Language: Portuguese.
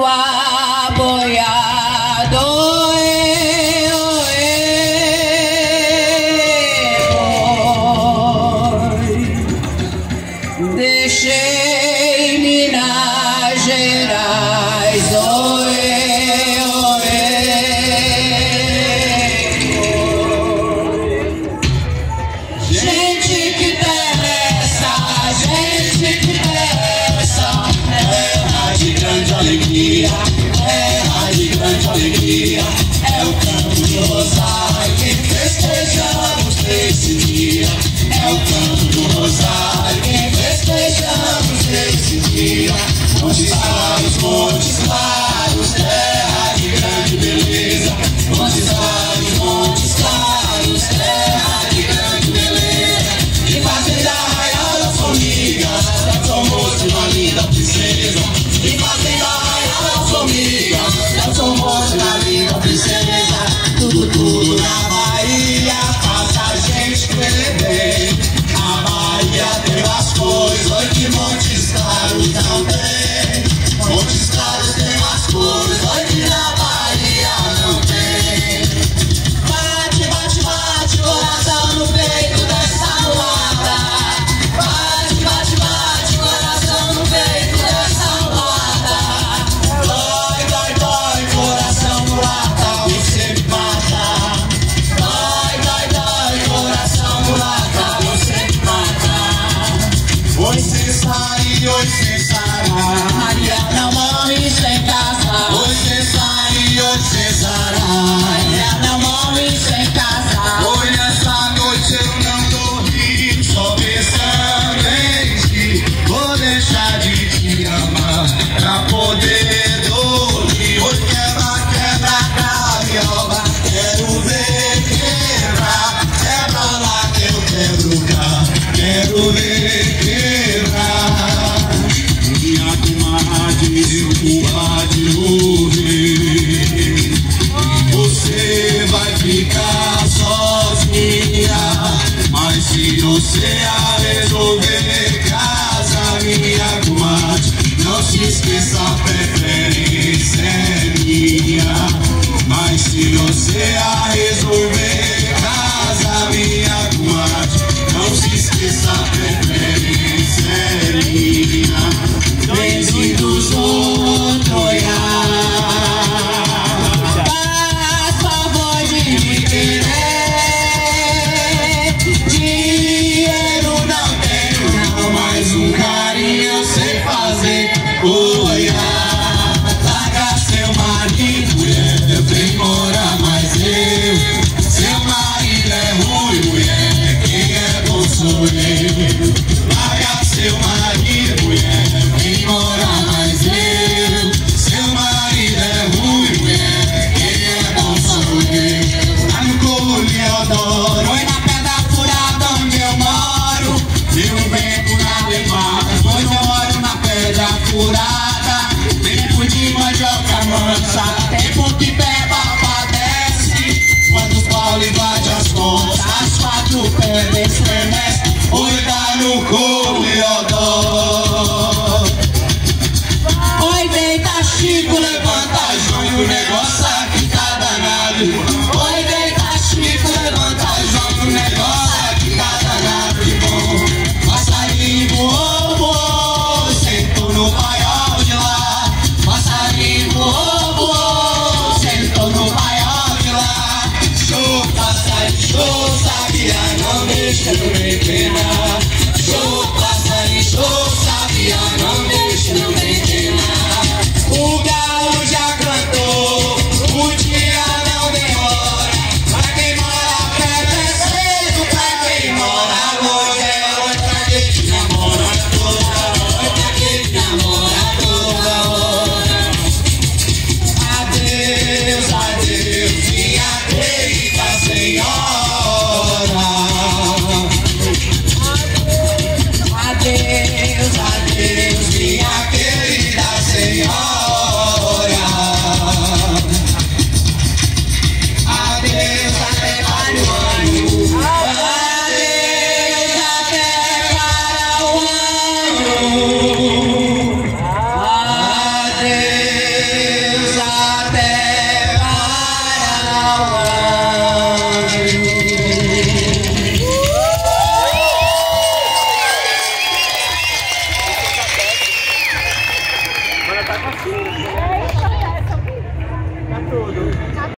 boiado, deixei Minas Gerais, gente que interessa, gente que interessa, terra de grande alegria, terra de grande alegria, é o canto do rosário que festejamos nesse dia, é o canto do rosário que festejamos nesse dia. Montes claros, montes claros, terra de grande beleza, montes claros, terra de grande beleza, e fazenda arraial das formigas, Nelson Moço, uma linda princesa, e fazenda arraial das formigas, Nelson Moço, uma linda princesa, tudo na Bahia faz a gente beber. A Bahia tem as cores, oi que Montes Claros não tem. Montes Claros tem as cores, oi que na Bahia não tem. Bate, bate, bate, coração no peito dessa mulata. Bate, bate, bate, coração no peito dessa mulata. Dói, dói, dói, coração mulata, você me mata. Dói, dói, dói, coração mulata, você me mata. Oi, Cessari, oi, Cessara, Maria não morre sem casa. Oi, Cessari, oi, Cessara, Maria não morre sem casa. Oi, essa noite eu não dormi, só pensando em ti. Vou deixar de te amar pra poder dormir. Oi, quebra, quebra, gaviola, quero ver quebrar. Quebra lá que eu quebro cá, quero ver quebrar. Minha comadre, meu compadre, ouvir. Você vai ficar sozinha, mas se você a resolver casa, minha comadre, não se esqueça, a preferência é minha. Mas se você a resolver casa, minha comadre, não se esqueça, a preferência é minha. Bem-vindos outro olhar, faz favor de me querer. Dinheiro não tenho não, mas um carinho eu sei fazer. Olhar, larga seu marido, mulher, vem morar mais eu. Seu marido é ruim, mulher, quem é bom sou eu. Larga seu marido, mulher, vem morar mais eu. Seu marido é ruim, mulher, quem é bom sou eu. Lá no Colho eu adoro, oi na Pedra Furada onde eu moro. Eu venho na levada, pois eu moro na Pedra Furada. Tempo de mandioca mansa, tempo que peba padece. Quando os Paulo invade as contas, as quatro pedras estremecem. Oi lá no Colho eu adoro. Oi, deita Chico, levanta João, o negócio aqui tá danado. Oi, deita Chico, levanta João, o negócio aqui tá danado de bom. Passarinho voou, voou, sentou no paiol de lá. Passarinho voou, voou, sentou no paiol de lá. Show, passarinho, show, sabia, não deixa eu me penar. Show, passarinho, show, sabia, não deixa eu me penar. O galo já cantou, o dia não demora. Pra quem mora perto é cedo, pra quem mora longe é hora. Pra quem namora toda hora, pra quem namora toda hora. Adeus, adeus, minha querida senhora. tá com a filha. Tá tudo.